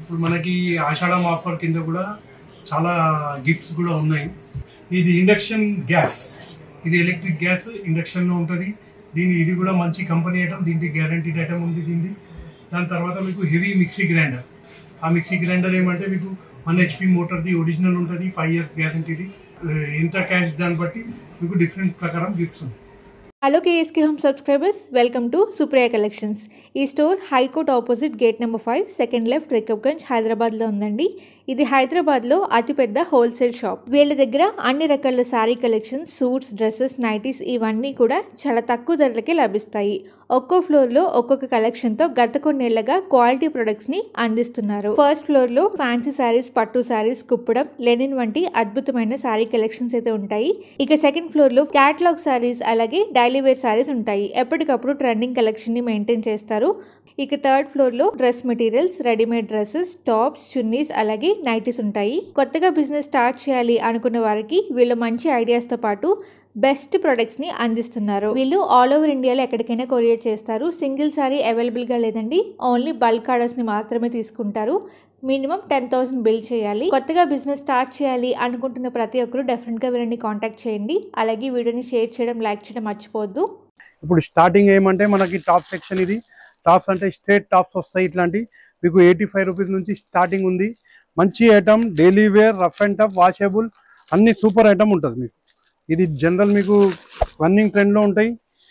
ఇప్పుడు మనకి ఆషాఢం ఆఫర్ కింద కూడా చాలా గిఫ్ట్స్ కూడా ఉన్నాయి. ఇది ఇండక్షన్ గ్యాస్, ఇది ఎలక్ట్రిక్ గ్యాస్ ఇండక్షన్లో ఉంటుంది. ఇది కూడా మంచి కంపెనీ ఐటమ్, దీనికి గ్యారంటీడ్ ఐటమ్ ఉంది దీనికి. దాని తర్వాత మీకు హెవీ మిక్సీ గ్రైండర్. ఆ మిక్సీ గ్రైండర్ ఏమంటే మీకు 1 HP మోటార్ది ఒరిజినల్ ఉంటుంది, 5 years గ్యారంటీది. ఎంత క్యాష్ దాన్ని బట్టి మీకు డిఫరెంట్ ప్రకారం గిఫ్ట్స్ ఉన్నాయి. Hello KSK home subscribers, welcome to Supriya collections. ఈ store high court opposite gate number 5, second left, Rikabganj, హైదరాబాద్లో ఉందండి. ఇది హైదరాబాద్లో అతిపెద్ద హోల్సేల్ షాప్. వీళ్ళ దగ్గర అన్ని రకాల sari collections, suits, dresses, nighties ఇవన్నీ కూడా చాలా తక్కువ ధరలకే లభిస్తాయి. ఒక్కో ఫ్లోర్లో ఒక్కొక్క కలెక్షన్తో గత కొన్నేళ్లుగా క్వాలిటీ ప్రొడక్ట్స్ని అందిస్తున్నారు. ఫస్ట్ ఫ్లోర్లో ఫ్యాన్సీ శారీస్, పట్టు శారీస్, కుప్పడం, లెనిన్ వంటి అద్భుతమైన శారీ కలెక్షన్స్ అయితే ఉంటాయి. ఇక సెకండ్ ఫ్లోర్లో క్యాటలాగ్ శారీస్ అలాగే డైలీ వేర్ శారీస్ ఉంటాయి. ఎప్పటికప్పుడు ట్రెండింగ్ కలెక్షన్ని మెయింటైన్ చేస్తారు. ఇక థర్డ్ ఫ్లోర్లో dress materials, readymade dresses, tops, చున్నీస్ అలాగే నైటీస్ ఉంటాయి. కొత్తగా బిజినెస్ స్టార్ట్ చేయాలి అనుకున్న వారికి వీళ్ళు మంచి ఐడియాస్తో పాటు బెస్ట్ ప్రొడక్ట్స్ని అందిస్తున్నారు. వీళ్ళు ఆల్ ఓవర్ ఇండియాలో ఎక్కడికైనా కొరియర్ చేస్తారు. సింగిల్ సారీ అవైలబుల్గా లేదండి, ఓన్లీ బల్క్ ఆర్డర్స్ని మాత్రమే తీసుకుంటారు. మినిమం 10,000 బిల్ చేయాలి. కొత్తగా బిజినెస్ స్టార్ట్ చేయాలి అనుకుంటున్న ప్రతి ఒక్కరు డెఫినెట్గా వీళ్ళని కాంటాక్ట్ చేయండి. అలాగే వీడియోని షేర్ చేయడం, లైక్ చేయడం మర్చిపోవద్దు. ఇప్పుడు స్టార్టింగ్ ఏమంటే మనకి టాప్ సెక్షన్, ఇది టాప్స్ అంటే స్ట్రేట్ టాప్స్ వస్తాయి. ఇట్లాంటి మీకు 85 రూపీస్ నుంచి స్టార్టింగ్ ఉంది. మంచి item, daily wear, rough and tough, washable, అన్ని సూపర్ ఐటమ్ ఉంటుంది మీకు. ఇది జనరల్ మీకు రన్నింగ్ ట్రెండ్లో ఉంటాయి.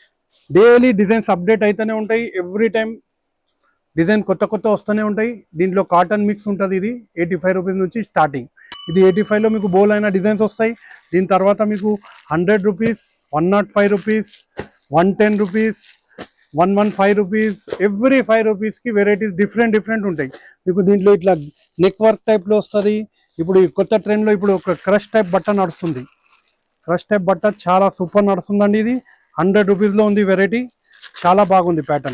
డైలీ డిజైన్స్ అప్డేట్ అయితేనే ఉంటాయి. ఎవ్రీ టైం డిజైన్ కొత్త కొత్త వస్తూనే ఉంటాయి. దీంట్లో కాటన్ మిక్స్ ఉంటుంది. ఇది 85 రూపీస్ నుంచి స్టార్టింగ్. ఇది 85లో మీకు బోల్ అయిన డిజైన్స్ వస్తాయి. దీని తర్వాత మీకు 100 rupees, 105 rupees, 110 rupees, 115 rupees, every 5 రూపీస్కి వెరైటీస్ డిఫరెంట్ ఉంటాయి. మీకు దీంట్లో ఇట్లా నెక్ వర్క్ టైప్లో వస్తుంది. ఇప్పుడు ఈ కొత్త ట్రెండ్లో ఇప్పుడు ఒక క్రష్ టైప్ బట్ట నడుస్తుంది. క్రష్ టైప్ బట్ట చాలా సూపర్ నడుస్తుందండి. ఇది 100 రూపీస్లో ఉంది వెరైటీ. చాలా బాగుంది ప్యాటర్న్.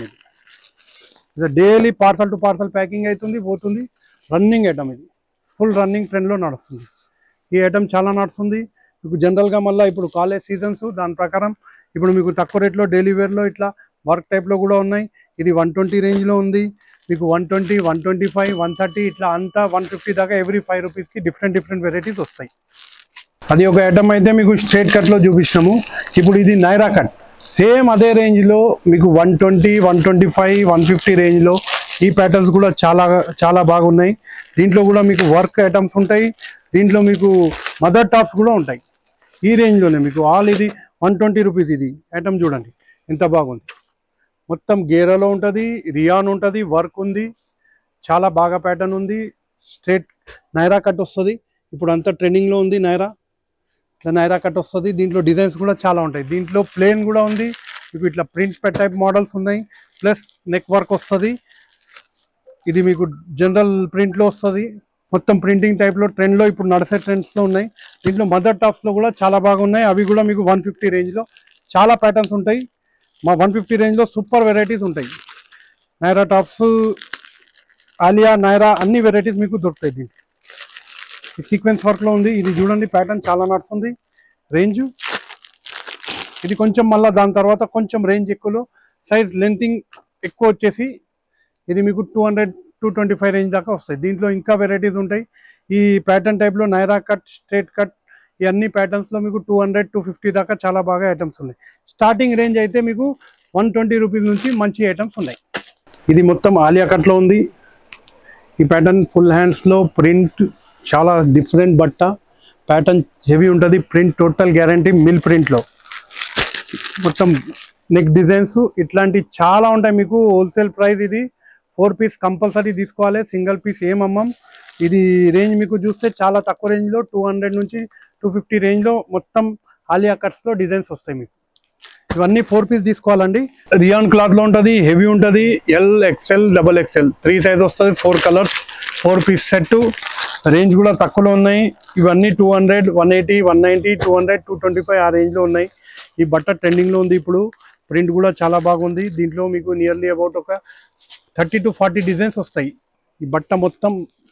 ఇది daily parcel to parcel packing అవుతుంది, పోతుంది. రన్నింగ్ ఐటమ్, ఇది ఫుల్ రన్నింగ్ ట్రెండ్లో నడుస్తుంది. ఈ ఐటమ్ చాలా నడుస్తుంది మీకు. జనరల్గా మళ్ళీ ఇప్పుడు కాలేజ్ సీజన్స్, దాని ప్రకారం ఇప్పుడు మీకు తక్కువ రేట్లో డైలీ వేర్లో ఇట్లా వర్క్ టైప్లో కూడా ఉన్నాయి. ఇది 120 రేంజ్లో ఉంది మీకు. 120, 125, 130 ఇట్లా అంతా 150 దాకా ఎవ్రీ 5 రూపీస్కి డిఫరెంట్ వెరైటీస్ వస్తాయి. అది ఒక ఐటమ్ అయితే మీకు స్ట్రేట్ కట్లో చూపించినాము. ఇప్పుడు ఇది నైరా కట్, సేమ్ అదే రేంజ్లో మీకు 120, 125, 150 రేంజ్లో ఈ ప్యాటర్న్స్ కూడా చాలా బాగున్నాయి. దీంట్లో కూడా మీకు వర్క్ ఐటమ్స్ ఉంటాయి. దీంట్లో మీకు మదర్ టాప్స్ కూడా ఉంటాయి. ఈ రేంజ్లోనే మీకు ఆల్ ఇది 120 రూపీస్. ఇది ఐటమ్ చూడండి ఎంత బాగుంది. మొత్తం గేరాలో ఉంటుంది, రియాన్ ఉంటుంది, వర్క్ ఉంది, చాలా బాగా ప్యాటర్న్ ఉంది. స్ట్రేట్ నైరా కట్ వస్తుంది. ఇప్పుడు అంతా ట్రెండింగ్లో ఉంది నైరా. ఇట్లా నైరా కట్ వస్తుంది. దీంట్లో డిజైన్స్ కూడా చాలా ఉంటాయి. దీంట్లో ప్లేన్ కూడా ఉంది మీకు. ఇట్లా ప్రింట్ టైప్ మోడల్స్ ఉన్నాయి, ప్లస్ నెక్ వర్క్ వస్తుంది. ఇది మీకు జనరల్ ప్రింట్లో వస్తుంది. మొత్తం ప్రింటింగ్ టైప్లో ట్రెండ్లో ఇప్పుడు నడిసే ట్రెండ్స్లో ఉన్నాయి. దీంట్లో మదర్ టాప్స్లో కూడా చాలా బాగున్నాయి. అవి కూడా మీకు 150 రేంజ్లో చాలా ప్యాటర్న్స్ ఉంటాయి. మా 150 రేంజ్లో సూపర్ వెరైటీస్ ఉంటాయి. నైరా టాప్స్, ఆలియా, నైరా అన్ని వెరైటీస్ మీకు దొరుకుతాయి. దీంట్లో సీక్వెన్స్ వర్క్లో ఉంది. ఇది చూడండి ప్యాటర్న్ చాలా నడుస్తుంది. రేంజ్ ఇది కొంచెం, మళ్ళీ దాని తర్వాత కొంచెం రేంజ్ ఎక్కువలో, సైజ్ లెంతింగ్ ఎక్కువ వచ్చేసి ఇది మీకు 200, 225 రేంజ్ దాకా వస్తాయి. దీంట్లో ఇంకా వెరైటీస్ ఉంటాయి. ఈ ప్యాటర్న్ టైప్లో నైరా కట్, స్ట్రేట్ కట్, ఈ అన్ని ప్యాటర్న్స్లో మీకు 200, 250 దాకా చాలా బాగా ఐటమ్స్ ఉన్నాయి. స్టార్టింగ్ రేంజ్ అయితే మీకు 120 రూపీస్ నుంచి మంచి ఐటమ్స్ ఉన్నాయి. ఇది మొత్తం ఆలియా కట్లో ఉంది. ఈ ప్యాటర్న్ ఫుల్ హ్యాండ్స్లో ప్రింట్, చాలా డిఫరెంట్ బట్ట, ప్యాటర్న్ హెవీ ఉంటుంది. ప్రింట్ టోటల్ గ్యారంటీ, మిల్ ప్రింట్లో మొత్తం నెక్ డిజైన్స్ ఇట్లాంటి చాలా ఉంటాయి మీకు. హోల్సేల్ ప్రైస్ ఇది. 4 పీస్ కంపల్సరీ తీసుకోవాలి, సింగిల్ పీస్ ఏమమ్మం. ఇది రేంజ్ మీకు చూస్తే చాలా తక్కువ రేంజ్లో 200 నుంచి 250 రేంజ్లో మొత్తం ఆలియా కట్స్లో డిజైన్స్ వస్తాయి మీకు. ఇవన్నీ 4 పీస్ తీసుకోవాలండి. రియాన్ క్లాత్లో ఉంటుంది, హెవీ ఉంటుంది. L, XL, XXL 3 సైజ్ వస్తుంది. 4 కలర్స్, 4 పీస్ సెట్. రేంజ్ కూడా తక్కువలో ఉన్నాయి. ఇవన్నీ 200, 180, 190, 200, 225 ఆ రేంజ్లో ఉన్నాయి. ఈ బట్ట ట్రెండింగ్లో ఉంది ఇప్పుడు. ప్రింట్ కూడా చాలా బాగుంది. దీంట్లో మీకు నియర్లీ అబౌట్ ఒక 30 to 40 డిజైన్స్ వస్తాయి. ఈ బట్ట మొత్తం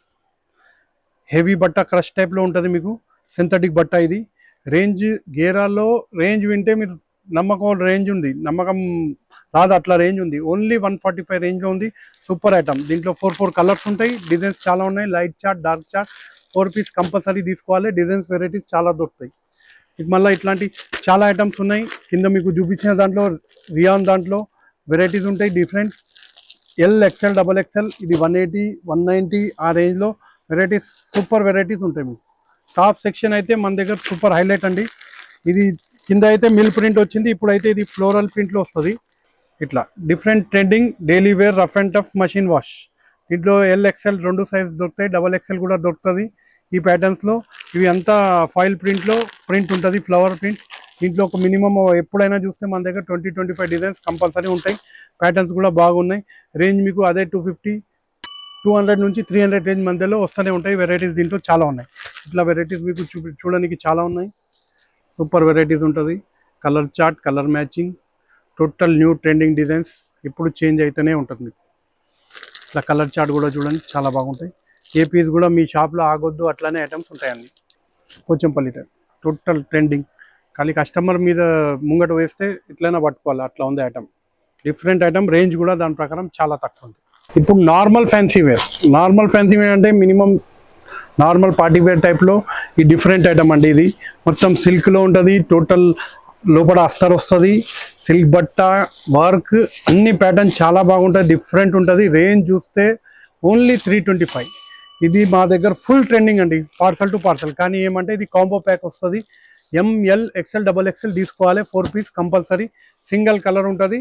హెవీ బట్ట, క్రష్ టైప్లో ఉంటుంది మీకు. సింథటిక్ బట్ట ఇది. రేంజ్ గేరాల్లో రేంజ్ వింటే మీరు నమ్మకం రేంజ్ ఉంది, నమ్మకం రాదు అట్లా రేంజ్ ఉంది. ఓన్లీ 145 రేంజ్లో ఉంది. Super item. దీంట్లో 4 కలర్స్ ఉంటాయి, డిజైన్స్ చాలా ఉన్నాయి. Light chart, dark chart, 4 piece compulsory తీసుకోవాలి. డిజైన్స్ వెరైటీస్ చాలా దొరుకుతాయి మీకు. మళ్ళీ ఇట్లాంటి చాలా ఐటమ్స్ ఉన్నాయి. కింద మీకు చూపించిన దాంట్లో రియాన్ దాంట్లో వెరైటీస్ ఉంటాయి different. L, XL, double XL, ఇది 180, 190 ఆ రేంజ్లో వెరైటీస్, సూపర్ వెరైటీస్ ఉంటాయి మీకు. టాప్ సెక్షన్ అయితే మన దగ్గర సూపర్ హైలైట్ అండి. ఇది కింద అయితే మిల్ ప్రింట్ వచ్చింది, ఇప్పుడైతే ఇది ఫ్లోరల్ ప్రింట్లో వస్తుంది. ఇట్లా different trending daily wear rough and tough machine wash. దీంట్లో ఎల్, ఎక్స్ఎల్ 2 సైజ్ దొరుకుతాయి, డబల్ ఎక్స్ఎల్ కూడా దొరుకుతుంది ఈ ప్యాటర్న్స్లో. ఇవి అంతా ఫాయిల్ ప్రింట్లో ప్రింట్ ఉంటుంది, ఫ్లవర్ ప్రింట్. దీంట్లో ఒక మినిమం ఎప్పుడైనా చూస్తే మన దగ్గర 20-25 డిజైన్స్ కంపల్సరీ ఉంటాయి. ప్యాటర్న్స్ కూడా బాగున్నాయి. రేంజ్ మీకు అదే 250, 200 నుంచి 300 రేంజ్ మధ్యలో వస్తూనే ఉంటాయి. వెరైటీస్ దీంట్లో చాలా ఉన్నాయి. ఇట్లా వెరైటీస్ మీకు చూడడానికి చాలా ఉన్నాయి. సూపర్ వెరైటీస్ ఉంటుంది. Colour chart, colour matching, total new trending designs, ఇప్పుడు చేంజ్ అయితేనే ఉంటుంది మీకు. ఇట్లా కలర్ చార్ట్ కూడా చూడండి, చాలా బాగుంటాయి. ఏ పీస్ కూడా మీ షాప్లో ఆగొద్దు అట్లానే ఐటమ్స్ ఉంటాయండి. Pochampally type total trending. ఖాళీ కస్టమర్ మీద ముంగట వేస్తే ఇట్లైనా పట్టుకోవాలి, అట్లా ఉంది ఐటమ్. డిఫరెంట్ ఐటమ్, రేంజ్ కూడా దాని ప్రకారం చాలా తక్కువ ఉంది. ఇప్పుడు normal fancy wear. Normal fancy wear అంటే మినిమం నార్మల్ పార్టీ వేర్ టైప్లో ఈ డిఫరెంట్ ఐటమ్ అండి. ఇది మొత్తం సిల్క్లో ఉంటుంది, టోటల్ లోపల అస్తర్ వస్తుంది, సిల్క్ బట్ట, వర్క్, అన్ని ప్యాటర్న్ చాలా బాగుంటుంది, డిఫరెంట్ ఉంటుంది. రేంజ్ చూస్తే ఓన్లీ 325. ఇది మా దగ్గర ఫుల్ ట్రెండింగ్ అండి, పార్సల్ టు పార్సల్. కానీ ఏమంటే ఇది కాంబో ప్యాక్ వస్తుంది. ఎంఎల్, ఎక్స్ఎల్, డబల్ ఎక్స్ఎల్ తీసుకోవాలి. 4 పీస్ కంపల్సరీ. సింగిల్ కలర్ ఉంటుంది,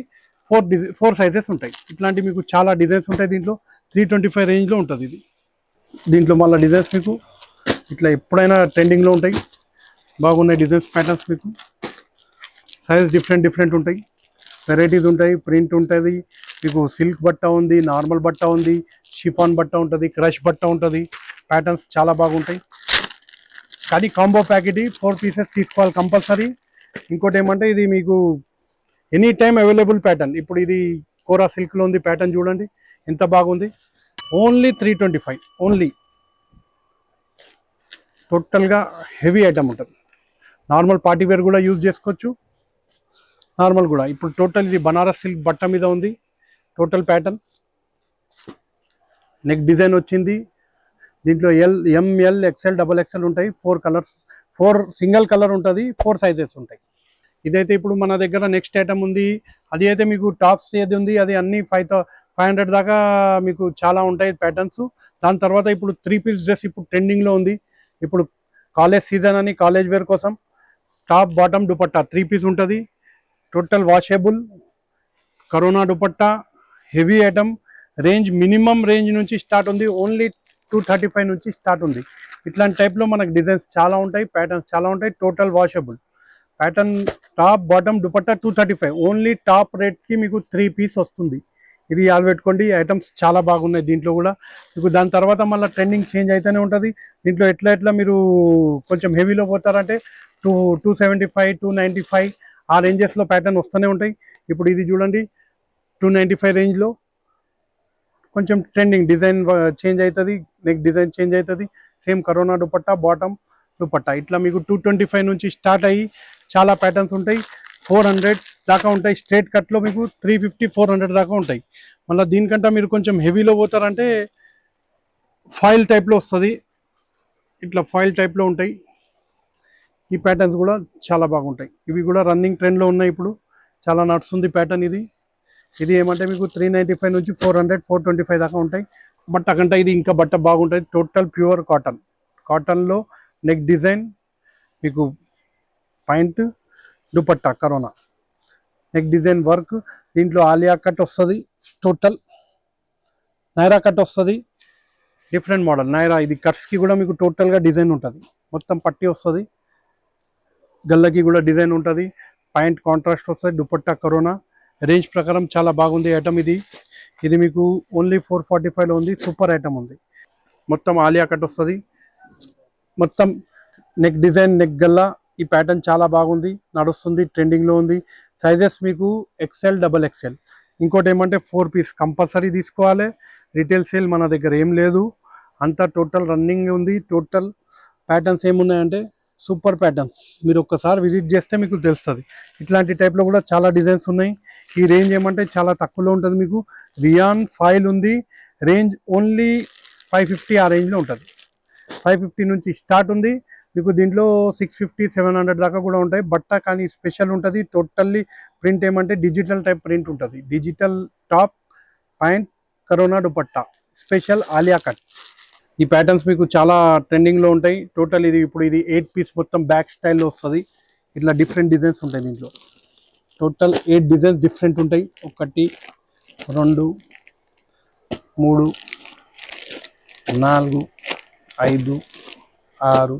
4 సైజెస్ ఉంటాయి. ఇట్లాంటి మీకు చాలా డిజైన్స్ ఉంటాయి. దీంట్లో 325 రేంజ్లో ఉంటుంది ఇది. దీంట్లో మళ్ళీ డిజైన్స్ మీకు ఇట్లా ఎప్పుడైనా ట్రెండింగ్లో ఉంటాయి, బాగున్నాయి డిజైన్స్, ప్యాటర్న్స్ మీకు. సైజ్ డిఫరెంట్ ఉంటాయి, వెరైటీస్ ఉంటాయి, ప్రింట్ ఉంటుంది మీకు. సిల్క్ బట్ట ఉంది, నార్మల్ బట్ట ఉంది, షిఫాన్ బట్ట ఉంటుంది, క్రష్ బట్ట ఉంటుంది. ప్యాటర్న్స్ చాలా బాగుంటాయి. కానీ కాంబో ప్యాకెట్ 4 పీసెస్ తీసుకోవాలి కంపల్సరీ. ఇంకోటి ఏమంటే ఇది మీకు ఎనీ టైం అవైలబుల్ ప్యాటర్న్. ఇప్పుడు ఇది కోరా సిల్క్లో ఉంది, ప్యాటర్న్ చూడండి ఎంత బాగుంది. ఓన్లీ 325. ఓన్లీ టోటల్గా హెవీ ఐటమ్ ఉంటుంది. నార్మల్ పార్టీ వేర్ కూడా యూజ్ చేసుకోవచ్చు, నార్మల్ కూడా. ఇప్పుడు టోటల్ ఇది బనారస్ సిల్క్ బట్ట మీద ఉంది. టోటల్ ప్యాటర్న్, నెక్ డిజైన్ వచ్చింది. దీంట్లో ఎంఎల్, ఎక్స్ఎల్, డబల్ ఎక్స్ఎల్ ఉంటాయి. 4 కలర్స్, 4 సింగిల్ కలర్ ఉంటుంది, 4 సైజెస్ ఉంటాయి. ఇదైతే ఇప్పుడు మన దగ్గర నెక్స్ట్ ఐటమ్ ఉంది. అది అయితే మీకు టాప్స్ ఏది ఉంది అది అన్ని 500 దాకా మీకు చాలా ఉంటాయి ప్యాటర్న్స్. దాని తర్వాత ఇప్పుడు 3 పీస్ డ్రెస్ ఇప్పుడు ట్రెండింగ్లో ఉంది. ఇప్పుడు కాలేజ్ సీజన్ అని కాలేజ్ వేర్ కోసం టాప్ బాటమ్ దుపట్టా 3 పీస్ ఉంటుంది. టోటల్ వాషబుల్ కరోనా dupatta, heavy item. Range minimum range నుంచి స్టార్ట్ ఉంది, ఓన్లీ 235 నుంచి స్టార్ట్ ఉంది. ఇట్లాంటి టైప్లో మనకు డిజైన్స్ చాలా ఉంటాయి, ప్యాటర్న్స్ చాలా ఉంటాయి. Total washable pattern, top bottom dupatta 235. Only top రేట్కి మీకు 3 పీస్ వస్తుంది. ఇది యాడ్ పెట్టుకోండి. ఐటమ్స్ చాలా బాగున్నాయి దీంట్లో కూడా మీకు. దాని తర్వాత మళ్ళీ ట్రెండింగ్ చేంజ్ అయితేనే ఉంటుంది. దీంట్లో ఎట్లా మీరు కొంచెం హెవీలో పోతారంటే 275, 295 ఆ రేంజెస్లో ప్యాటర్న్ వస్తూనే ఉంటాయి. ఇప్పుడు ఇది చూడండి 295 రేంజ్లో కొంచెం ట్రెండింగ్ డిజైన్ చేంజ్ అవుతుంది, నెక్ డిజైన్ చేంజ్ అవుతుంది. సేమ్ కరోనా దుపట్టా, బాటమ్ దుపట్టా. ఇట్లా మీకు 225 నుంచి స్టార్ట్ అయ్యి చాలా ప్యాటర్న్స్ ఉంటాయి. 400 దాకా ఉంటాయి. స్ట్రేట్ కట్లో మీకు 350, 400 దాకా ఉంటాయి. మళ్ళీ దీనికంటే మీరు కొంచెం హెవీలో పోతారంటే ఫాయిల్ టైప్లో వస్తుంది. ఇట్లా ఫాయిల్ టైప్లో ఉంటాయి. ఈ ప్యాటర్న్స్ కూడా చాలా బాగుంటాయి. ఇవి కూడా రన్నింగ్ ట్రెండ్లో ఉన్నాయి, ఇప్పుడు చాలా నడుస్తుంది ప్యాటర్న్ ఇది. ఇది ఏమంటే మీకు 395 నుంచి 400, 425 దాకా ఉంటాయి. బట్ అకంటే ఇది ఇంకా బట్ట బాగుంటుంది. Total pure cotton. కాటన్లో నెక్ డిజైన్ మీకు, పాయింట్ దుపట్టా కరోనా, నెక్ డిజైన్ వర్క్. దీంట్లో ఆలియా కట్ వస్తుంది, టోటల్ నైరా కట్ వస్తుంది. Different model Naira. ఇది కట్స్కి కూడా మీకు టోటల్గా డిజైన్ ఉంటుంది. మొత్తం పట్టి వస్తుంది, గల్లకి కూడా డిజైన్ ఉంటుంది. పాయింట్ కాంట్రాస్ట్ వస్తుంది. దుపట్టా కరోనా. రేంజ్ ప్రకారం చాలా బాగుంది ఐటమ్ ఇది. ఇది మీకు ఓన్లీ 445లో ఉంది. సూపర్ ఐటమ్ ఉంది. మొత్తం ఆలియా కట్ వస్తుంది, మొత్తం నెక్ డిజైన్, నెక్ గల్లా. ఈ ప్యాటర్న్ చాలా బాగుంది, నడుస్తుంది, ట్రెండింగ్లో ఉంది. సైజెస్ మీకు ఎక్స్ఎల్, డబల్ ఎక్స్ఎల్. ఇంకోటి ఏమంటే 4 పీస్ కంపల్సరీ తీసుకోవాలి. రీటైల్ సేల్ మన దగ్గర ఏం లేదు, అంతా టోటల్ రన్నింగ్ ఉంది. టోటల్ ప్యాటర్న్స్ ఏమున్నాయంటే సూపర్ ప్యాటర్న్స్. మీరు ఒక్కసారి విజిట్ చేస్తే మీకు తెలుస్తుంది. ఇట్లాంటి టైప్లో కూడా చాలా డిజైన్స్ ఉన్నాయి. ఈ రేంజ్ ఏమంటే చాలా తక్కువలో ఉంటుంది. మీకు రియాన్ ఫాయిల్ ఉంది, రేంజ్ ఓన్లీ 550 ఆ రేంజ్లో ఉంటుంది. 550 నుంచి స్టార్ట్ ఉంది. మీకు దీంట్లో 650 700 దాకా కూడా ఉంటాయి. బట్ట కానీ స్పెషల్ ఉంటుంది. టోటల్లీ ప్రింట్ ఏమంటే డిజిటల్ టైప్ ప్రింట్ ఉంటుంది. డిజిటల్ టాప్ పాయింట్ కరోనా దుపట్టా స్పెషల్ ఆలియా కట్. ఈ ప్యాటర్న్స్ మీకు చాలా ట్రెండింగ్లో ఉంటాయి. టోటల్ ఇది ఇప్పుడు ఇది 8 పీస్ మొత్తం బ్యాక్ స్టైల్లో వస్తుంది. ఇట్లా డిఫరెంట్ డిజైన్స్ ఉంటాయి దీంట్లో. టోటల్ 8 డిజైన్స్ డిఫరెంట్ ఉంటాయి. 1 2 3 4 5 6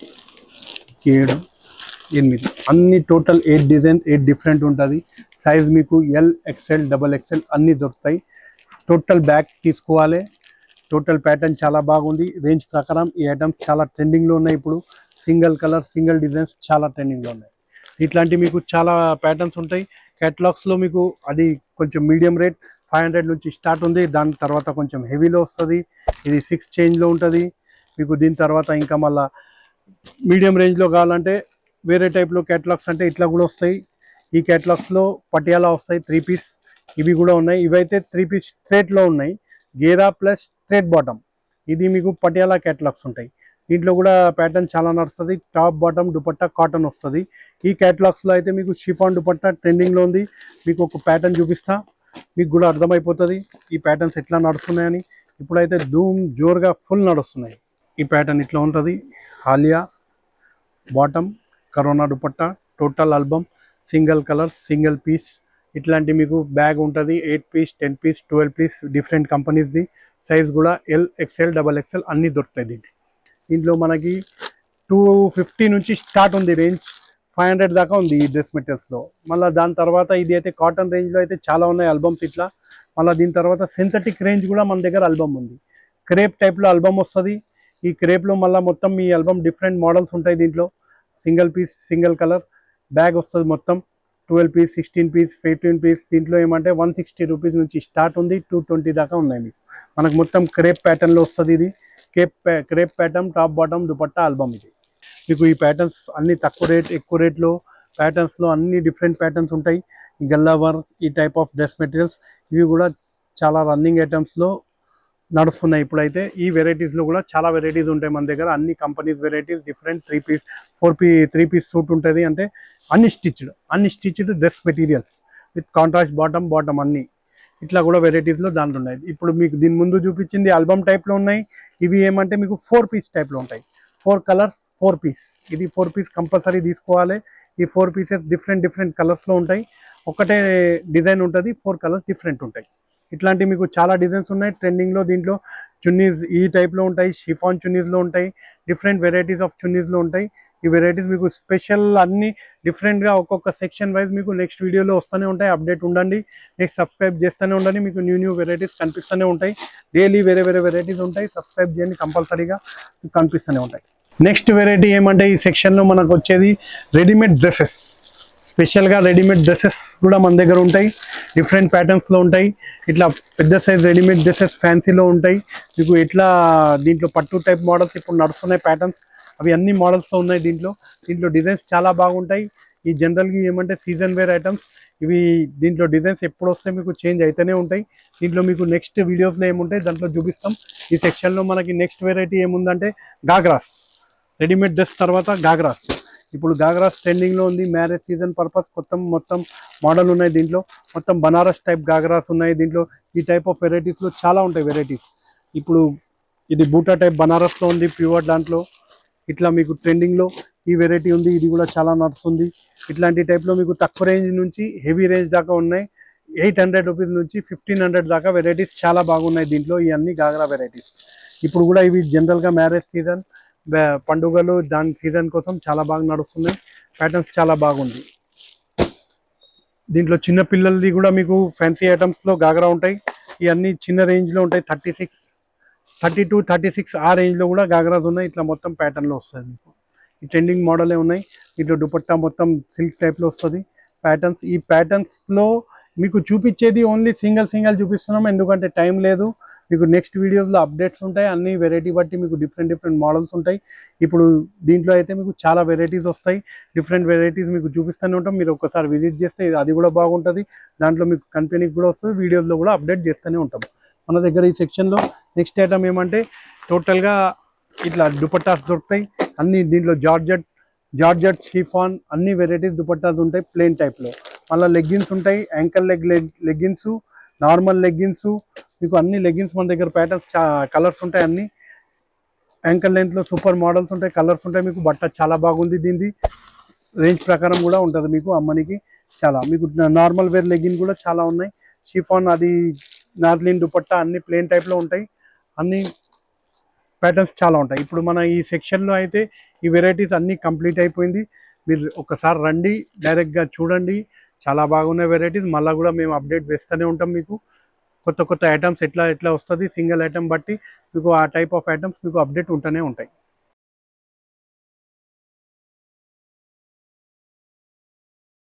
7 8 అన్ని టోటల్ 8 డిజైన్ 8 డిఫరెంట్ ఉంటుంది. సైజ్ మీకు ఎల్ ఎక్స్ఎల్ డబల్ ఎక్స్ఎల్ అన్నీ దొరుకుతాయి. టోటల్ బ్యాక్ తీసుకోవాలి. టోటల్ ప్యాటర్న్ చాలా బాగుంది. రేంజ్ ప్రకారం ఈ ఐటమ్స్ చాలా ట్రెండింగ్లో ఉన్నాయి. ఇప్పుడు సింగిల్ కలర్ సింగిల్ డిజైన్స్ చాలా ట్రెండింగ్లో ఉన్నాయి. ఇట్లాంటి మీకు చాలా ప్యాటర్న్స్ ఉంటాయి. కేటలాగ్స్లో మీకు అది కొంచెం మీడియం రేట్ 500 నుంచి స్టార్ట్ ఉంది. దాని తర్వాత కొంచెం హెవీలో వస్తుంది. ఇది 6 చేంజ్లో ఉంటుంది. మీకు దీని తర్వాత ఇంకా మళ్ళీ మీడియం రేంజ్లో కావాలంటే వేరే టైప్లో కేటలాగ్స్ అంటే ఇట్లా కూడా వస్తాయి. ఈ కేటలాగ్స్లో పటియాలా వస్తాయి 3 పీస్. ఇవి కూడా ఉన్నాయి. ఇవైతే 3 పీస్ స్ట్రేట్లో ఉన్నాయి. గేరా ప్లస్ స్ట్రేట్ బాటమ్. ఇది మీకు పటియాలా కేటలాగ్స్ ఉంటాయి. దీంట్లో కూడా ప్యాటర్న్ చాలా నడుస్తుంది. టాప్ బాటమ్ దుపట్టా కాటన్ వస్తుంది. ఈ కేటలాగ్స్లో అయితే మీకు షిఫాన్ దుపట్టా ట్రెండింగ్లో ఉంది. మీకు ఒక ప్యాటర్న్ చూపిస్తా, మీకు కూడా అర్థమైపోతుంది ఈ ప్యాటర్న్స్ ఎట్లా నడుస్తున్నాయని. ఇప్పుడైతే ధూమ్ జోరుగా ఫుల్ నడుస్తున్నాయి. ఈ ప్యాటర్న్ ఇట్లా ఉంటుంది. ఆలియా బాటమ్ కరోనా dupatta total album single colour single piece. ఇట్లాంటి మీకు బ్యాగ్ ఉంటుంది. 8 పీస్ 10 పీస్ 12 పీస్ డిఫరెంట్ కంపెనీస్ది. సైజ్ కూడా ఎల్ ఎక్స్ఎల్ డబల్ ఎక్స్ఎల్ అన్నీ దొరుకుతాయి. దీంట్లో మనకి 250 నుంచి స్టార్ట్ ఉంది రేంజ్. 500 దాకా ఉంది ఈ డ్రెస్ మెటీరియల్స్లో. మళ్ళీ దాని తర్వాత ఇది అయితే కాటన్ రేంజ్లో అయితే చాలా ఉన్నాయి ఆల్బమ్స్ ఇట్లా. మళ్ళీ దీని తర్వాత సింథటిక్ రేంజ్ కూడా మన దగ్గర ఆల్బమ్ ఉంది. క్రేప్ టైప్లో ఆల్బమ్ వస్తుంది. ఈ క్రేప్లో మళ్ళీ మొత్తం ఈ ఆల్బమ్ డిఫరెంట్ మోడల్స్ ఉంటాయి. దీంట్లో single piece single colour bag వస్తుంది. మొత్తం 12 పీస్ 16 పీస్ 15 పీస్. దీంట్లో ఏమంటే 160 రూపీస్ నుంచి స్టార్ట్ ఉంది. 220 దాకా ఉన్నాయి మీకు. మనకు మొత్తం క్రేప్ ప్యాటర్న్లో వస్తుంది. ఇది crepe pattern top bottom dupatta album. ఇది మీకు ఈ ప్యాటర్న్స్ అన్ని తక్కువ రేట్ ఎక్కువ రేట్లో ప్యాటర్న్స్లో అన్ని డిఫరెంట్ ప్యాటర్న్స్ ఉంటాయి. గల్లా వర్క్ ఈ టైప్ ఆఫ్ డ్రెస్ మెటీరియల్స్ ఇవి కూడా చాలా రన్నింగ్ ఐటమ్స్లో నడుస్తున్నాయి. ఇప్పుడైతే ఈ వెరైటీస్లో కూడా చాలా వెరైటీస్ ఉంటాయి మన దగ్గర. అన్ని companies varieties different 3 piece 3 piece suit ఉంటుంది. అంటే unstitched dress materials with contrast bottom అన్ని ఇట్లా కూడా వెరైటీస్లో దాంట్లో ఉన్నాయి. ఇప్పుడు మీకు దీని ముందు చూపించింది ఆల్బమ్ టైప్లో ఉన్నాయి. ఇవి ఏమంటే మీకు 4 పీస్ టైప్లో ఉంటాయి. 4 కలర్స్ 4 పీస్. ఇది 4 పీస్ కంపల్సరీ తీసుకోవాలి. ఈ 4 పీసెస్ డిఫరెంట్ కలర్స్లో ఉంటాయి. ఒకటే డిజైన్ ఉంటుంది. 4 కలర్స్ డిఫరెంట్ ఉంటాయి. ఇట్లాంటి మీకు చాలా డిజైన్స్ ఉన్నాయి ట్రెండింగ్లో. దీంట్లో చున్నీస్ ఈ టైప్లో ఉంటాయి. షిఫాన్ చున్నీస్లో ఉంటాయి. డిఫరెంట్ వెరైటీస్ ఆఫ్ చున్నీస్లో ఉంటాయి. ఈ వెరైటీస్ మీకు స్పెషల్ అన్ని డిఫరెంట్గా ఒక్కొక్క సెక్షన్ వైజ్ మీకు నెక్స్ట్ వీడియోలో వస్తూనే ఉంటాయి. అప్డేట్ ఉండండి. నెక్స్ట్ సబ్స్క్రైబ్ చేస్తూనే ఉండండి. మీకు న్యూ వెరైటీస్ కనిపిస్తూనే ఉంటాయి. డైలీ వేరే వెరైటీస్ ఉంటాయి. సబ్స్క్రైబ్ చేయండి కంపల్సరీగా కనిపిస్తూనే ఉంటాయి. నెక్స్ట్ వెరైటీ ఏమంటే ఈ సెక్షన్లో మనకు వచ్చేది రెడీమేడ్ డ్రెస్సెస్. స్పెషల్గా రెడీమేడ్ డ్రెస్సెస్ కూడా మన దగ్గర ఉంటాయి. డిఫరెంట్ ప్యాటర్న్స్లో ఉంటాయి. ఇట్లా పెద్ద సైజ్ రెడీమేడ్ డ్రెస్సెస్ ఫ్యాన్సీలో ఉంటాయి. మీకు ఇట్లా దీంట్లో పట్టు టైప్ మోడల్స్ ఇప్పుడు నడుస్తున్నాయి ప్యాటర్న్స్. అవి అన్ని మోడల్స్లో ఉన్నాయి. దీంట్లో డిజైన్స్ చాలా బాగుంటాయి. ఈ జనరల్గా ఏమంటే సీజన్ వేర్ ఐటమ్స్ ఇవి. దీంట్లో డిజైన్స్ ఎప్పుడు వస్తే మీకు చేంజ్ అయితేనే ఉంటాయి. దీంట్లో మీకు నెక్స్ట్ వీడియోస్లో ఏముంటాయి దాంట్లో చూపిస్తాం. ఈ సెక్షన్లో మనకి నెక్స్ట్ వెరైటీ ఏముందంటే గాగ్రాస్. రెడీమేడ్ డ్రెస్ తర్వాత గాగ్రాస్. ఇప్పుడు గాగ్రాస్ ట్రెండింగ్లో ఉంది. మ్యారేజ్ సీజన్ పర్పస్ మొత్తం మోడల్ ఉన్నాయి. దీంట్లో మొత్తం బనారస్ టైప్ గాగ్రాస్ ఉన్నాయి. దీంట్లో ఈ టైప్ ఆఫ్ వెరైటీస్లో చాలా ఉంటాయి వెరైటీస్. ఇప్పుడు ఇది బూటా టైప్ బనారస్లో ఉంది ప్యూర్. దాంట్లో ఇట్లా మీకు ట్రెండింగ్లో ఈ వెరైటీ ఉంది. ఇది కూడా చాలా నడుస్తుంది. ఇట్లాంటి టైప్లో మీకు తక్కువ రేంజ్ నుంచి హెవీ రేంజ్ దాకా ఉన్నాయి. 800 రూపీస్ నుంచి 1500 దాకా వెరైటీస్ చాలా బాగున్నాయి దీంట్లో. ఇవన్నీ గాగ్రా వెరైటీస్. ఇప్పుడు కూడా ఇవి జనరల్గా మ్యారేజ్ సీజన్ పండుగలు దాని సీజన్ కోసం చాలా బాగా నడుస్తున్నాయి. ప్యాటర్న్స్ చాలా బాగుంది. దీంట్లో చిన్న పిల్లలది కూడా మీకు ఫ్యాన్సీ ఐటమ్స్లో గాగ్రా ఉంటాయి. ఇవన్నీ చిన్న రేంజ్లో ఉంటాయి. 32 36 ఆ రేంజ్లో కూడా గాగ్రాస్ ఉన్నాయి. ఇట్లా మొత్తం ప్యాటర్న్లో వస్తుంది మీకు. ఈ ట్రెండింగ్ మోడలే ఉన్నాయి. దీంట్లో దుపట్టా మొత్తం సిల్క్ టైప్లో వస్తుంది ప్యాటర్న్స్. ఈ ప్యాటర్న్స్లో మీకు చూపించేది ఓన్లీ సింగిల్ చూపిస్తున్నాం, ఎందుకంటే టైం లేదు. మీకు నెక్స్ట్ వీడియోస్లో అప్డేట్స్ ఉంటాయి, అన్ని వెరైటీ బట్టి మీకు డిఫరెంట్ మోడల్స్ ఉంటాయి. ఇప్పుడు దీంట్లో అయితే మీకు చాలా వెరైటీస్ వస్తాయి, డిఫరెంట్ వెరైటీస్ మీకు చూపిస్తూనే ఉంటాం. మీరు ఒకసారి విజిట్ చేస్తే అది కూడా బాగుంటుంది, దాంట్లో మీకు కంపెనీకి కూడా వస్తుంది, వీడియోస్లో కూడా అప్డేట్ చేస్తూనే ఉంటాం. మన దగ్గర ఈ సెక్షన్లో నెక్స్ట్ ఐటమ్ ఏమంటే టోటల్గా ఇట్లా దుపట్టాస్ దొరుకుతాయి. అన్ని దీంట్లో జార్జెట్ షిఫాన్ అన్ని వెరైటీస్ దుపట్టాస్ ఉంటాయి ప్లెయిన్ టైప్లో. మళ్ళీ లెగ్గిన్స్ ఉంటాయి, యాంకల్ లెగ్గిన్స్, నార్మల్ లెగ్గిన్స్, మీకు అన్ని లెగ్గిన్స్ మన దగ్గర ప్యాటర్న్స్ కలర్స్ ఉంటాయి. అన్ని యాంకల్ లెంత్లో సూపర్ మోడల్స్ ఉంటాయి, కలర్స్ ఉంటాయి. మీకు బట్ట చాలా బాగుంది, దీనిది రేంజ్ ప్రకారం కూడా ఉంటుంది మీకు అమ్మనికి. చాలా మీకు నార్మల్ వేర్ లెగ్గిన్ కూడా చాలా ఉన్నాయి. షిఫాన్ అది నార్లిన్ దుపట్టా అన్ని ప్లెయిన్ టైప్లో ఉంటాయి, అన్ని ప్యాటర్న్స్ చాలా ఉంటాయి. ఇప్పుడు మన ఈ సెక్షన్లో అయితే ఈ వెరైటీస్ అన్నీ కంప్లీట్ అయిపోయింది. మీరు ఒకసారి రండి, డైరెక్ట్గా చూడండి, చాలా బాగున్నాయి వెరైటీస్. మళ్ళీ కూడా మేము అప్డేట్ వేస్తూనే ఉంటాం మీకు. కొత్త ఐటమ్స్ ఎట్లా వస్తుంది సింగిల్ ఐటమ్ బట్టి మీకు ఆ టైప్ ఆఫ్ ఐటమ్స్ మీకు అప్డేట్ ఉంటూనే ఉంటాయి.